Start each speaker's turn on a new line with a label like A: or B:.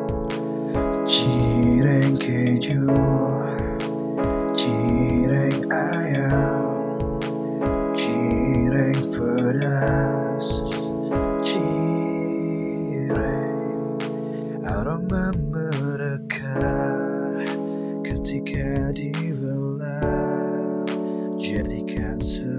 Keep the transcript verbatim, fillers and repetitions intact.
A: Cireng keju, cireng ayam, cireng pedas, cireng aroma merekah ketika dibelah, jadikan